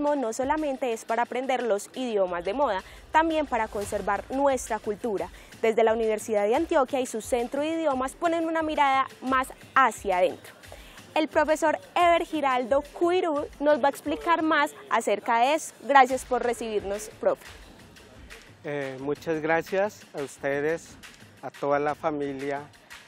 multilingüismo no solamente es para aprender los idiomas de moda, también para conservar nuestra cultura. Desde la Universidad de Antioquia y su Centro de Idiomas ponen una mirada más hacia adentro. El profesor Ever Giraldo Cuirú nos va a explicar más acerca de eso. Gracias por recibirnos, profe. Muchas gracias a ustedes, a toda la familia.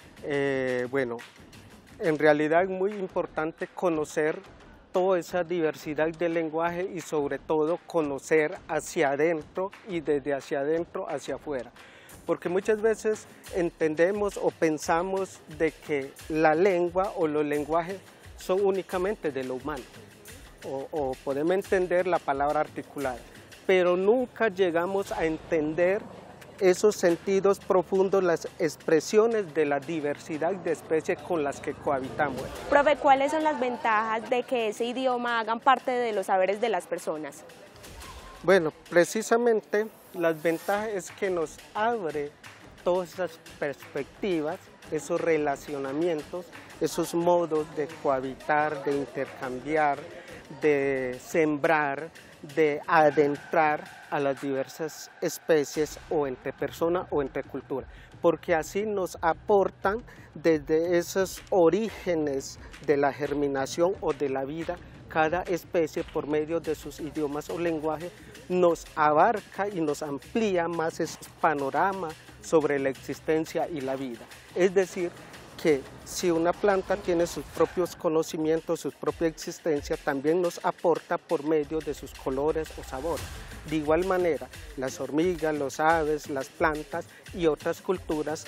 Bueno, en realidad es muy importante conocer toda esa diversidad de lenguaje y sobre todo conocer hacia adentro y desde hacia adentro hacia afuera. Porque muchas veces entendemos o pensamos de que la lengua o los lenguajes son únicamente de lo humano o podemos entender la palabra articulada, pero nunca llegamos a entender esos sentidos profundos, las expresiones de la diversidad de especies con las que cohabitamos. Profe, ¿cuáles son las ventajas de que ese idioma hagan parte de los saberes de las personas? Bueno, precisamente las ventajas es que nos abre todas esas perspectivas, esos relacionamientos, esos modos de cohabitar, de intercambiar, de sembrar, de adentrar a las diversas especies o entre personas o entre culturas, porque así nos aportan desde esos orígenes de la germinación o de la vida. Cada especie, por medio de sus idiomas o lenguajes, nos abarca y nos amplía más ese panorama sobre la existencia y la vida. Es decir, que si una planta tiene sus propios conocimientos, su propia existencia, también nos aporta por medio de sus colores o sabores. De igual manera, las hormigas, los aves, las plantas y otras culturas,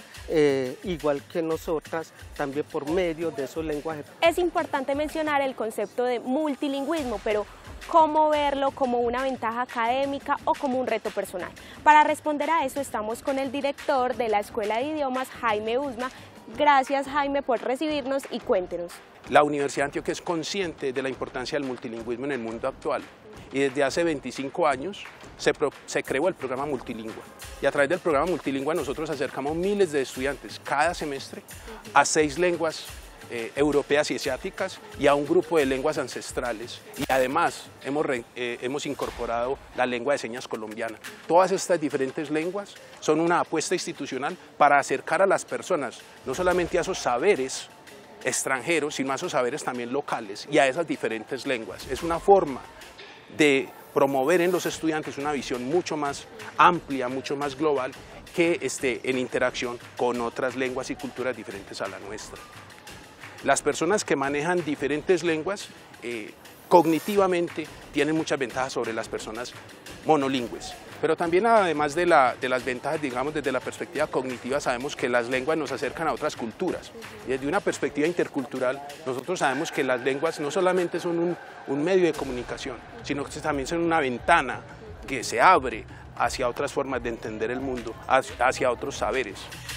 igual que nosotras, también por medio de esos lenguajes. Es importante mencionar el concepto de multilingüismo, pero ¿cómo verlo como una ventaja académica o como un reto personal? Para responder a eso estamos con el director de la Escuela de Idiomas, Jaime Usma. Gracias, Jaime, por recibirnos y cuéntenos. La Universidad de Antioquia es consciente de la importancia del multilingüismo en el mundo actual y desde hace 25 años se creó el programa Multilingua y a través del programa Multilingua nosotros acercamos miles de estudiantes cada semestre a 6 lenguas europeas y asiáticas y a un grupo de lenguas ancestrales y además hemos incorporado la lengua de señas colombiana. Todas estas diferentes lenguas son una apuesta institucional para acercar a las personas no solamente a esos saberes extranjeros, sino a esos saberes también locales y a esas diferentes lenguas. Es una forma de promover en los estudiantes una visión mucho más amplia, mucho más global, que esté en interacción con otras lenguas y culturas diferentes a la nuestra. Las personas que manejan diferentes lenguas cognitivamente tienen muchas ventajas sobre las personas monolingües, pero también además de las ventajas, digamos, desde la perspectiva cognitiva, sabemos que las lenguas nos acercan a otras culturas. Y desde una perspectiva intercultural, nosotros sabemos que las lenguas no solamente son un medio de comunicación, sino que también son una ventana que se abre hacia otras formas de entender el mundo, hacia otros saberes.